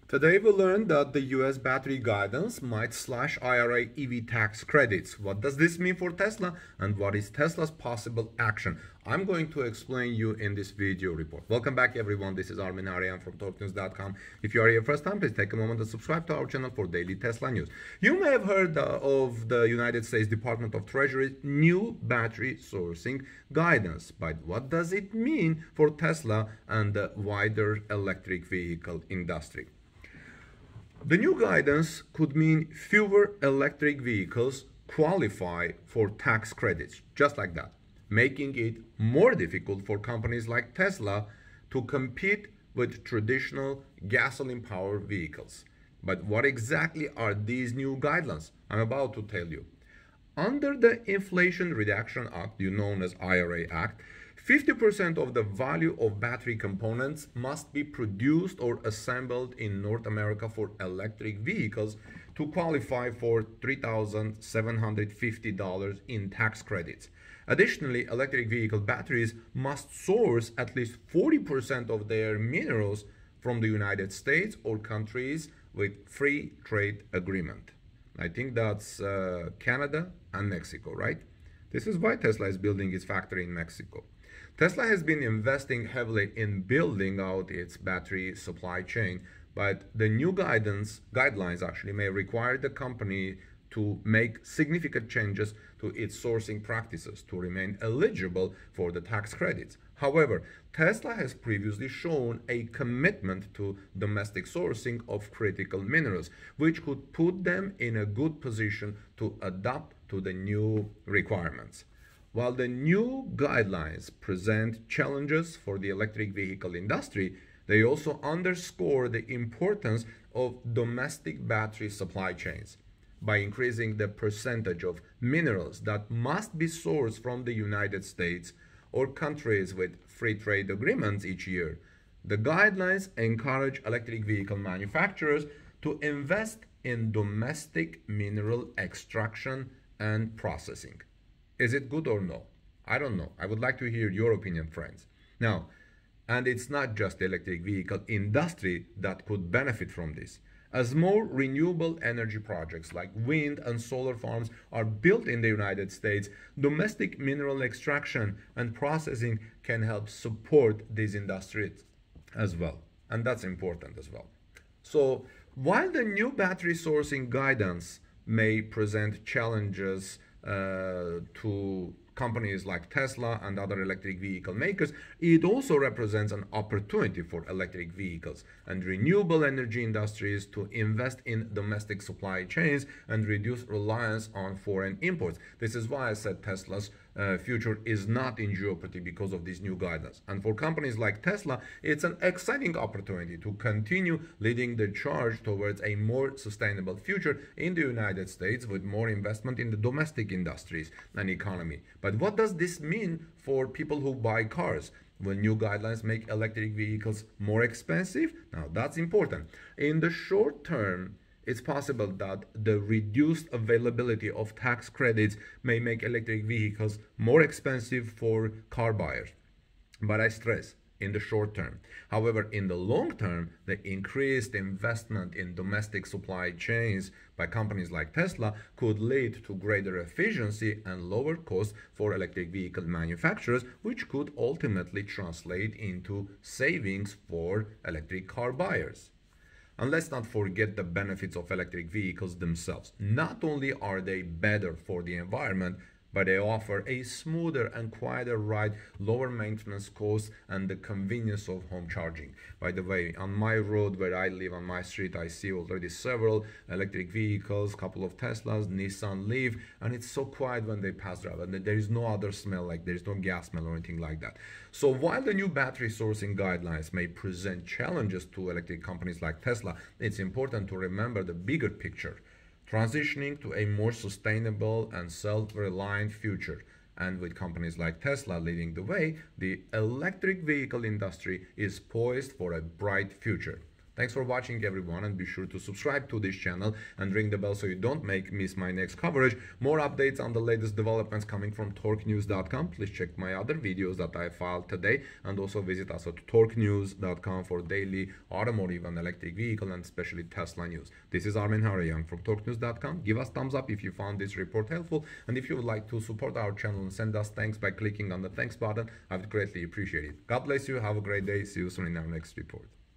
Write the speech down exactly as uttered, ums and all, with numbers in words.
Today we learned that the U S battery guidance might slash I R A E V tax credits. What does this mean for Tesla and what is Tesla's possible action? I'm going to explain you in this video report. Welcome back everyone, this is Armin Aryan from Talk News dot com. If you are here first time, please take a moment to subscribe to our channel for daily Tesla news. You may have heard uh, of the United States Department of Treasury's new battery sourcing guidance, but what does it mean for Tesla and the wider electric vehicle industry? The new guidance could mean fewer electric vehicles qualify for tax credits, just like that, making it more difficult for companies like Tesla to compete with traditional gasoline-powered vehicles. But what exactly are these new guidelines? I'm about to tell you. Under the Inflation Reduction Act, known as I R A Act, fifty percent of the value of battery components must be produced or assembled in North America for electric vehicles to qualify for three thousand seven hundred fifty dollars in tax credits. Additionally, electric vehicle batteries must source at least forty percent of their minerals from the United States or countries with free trade agreement. I think that's uh, Canada and Mexico, right? This is why Tesla is building its factory in Mexico. Tesla has been investing heavily in building out its battery supply chain, but the new guidance guidelines actually may require the company to make significant changes to its sourcing practices to remain eligible for the tax credits. However, Tesla has previously shown a commitment to domestic sourcing of critical minerals, which could put them in a good position to adapt to the new requirements. While the new guidelines present challenges for the electric vehicle industry, they also underscore the importance of domestic battery supply chains. By increasing the percentage of minerals that must be sourced from the United States or countries with free trade agreements each year, the guidelines encourage electric vehicle manufacturers to invest in domestic mineral extraction and processing. Is it good or no? I don't know. I would like to hear your opinion, friends. Now, and it's not just the electric vehicle industry that could benefit from this. As more renewable energy projects like wind and solar farms are built in the United States, domestic mineral extraction and processing can help support these industries as well. And that's important as well. So while the new battery sourcing guidance may present challenges uh, to companies like Tesla and other electric vehicle makers, it also represents an opportunity for electric vehicles and renewable energy industries to invest in domestic supply chains and reduce reliance on foreign imports. This is why I said Tesla's uh, future is not in jeopardy because of these new guidelines. And for companies like Tesla, it's an exciting opportunity to continue leading the charge towards a more sustainable future in the United States with more investment in the domestic industries and economy. But what does this mean for people who buy cars? Will new guidelines make electric vehicles more expensive? Now that's important. In the short term, it's possible that the reduced availability of tax credits may make electric vehicles more expensive for car buyers. But I stress, in the short term. However, in the long term, the increased investment in domestic supply chains by companies like Tesla could lead to greater efficiency and lower costs for electric vehicle manufacturers, which could ultimately translate into savings for electric car buyers. And let's not forget the benefits of electric vehicles themselves. Not only are they better for the environment, but they offer a smoother and quieter ride, lower maintenance costs, and the convenience of home charging. By the way, on my road where I live, on my street, I see already several electric vehicles, couple of Teslas, Nissan Leaf, and it's so quiet when they pass drive, and there is no other smell, like there is no gas smell or anything like that. So while the new battery sourcing guidelines may present challenges to electric companies like Tesla, it's important to remember the bigger picture. Transitioning to a more sustainable and self-reliant future. And with companies like Tesla leading the way, the electric vehicle industry is poised for a bright future. Thanks for watching, everyone, and be sure to subscribe to this channel and ring the bell so you don't make miss my next coverage. More updates on the latest developments coming from torque news dot com. Please check my other videos that I filed today, and also visit us at torque news dot com for daily automotive and electric vehicle and especially Tesla news. This is Armin Young from torque news dot com. Give us thumbs up if you found this report helpful, and if you would like to support our channel and send us thanks by clicking on the thanks button, I would greatly appreciate it. God bless you. Have a great day. See you soon in our next report.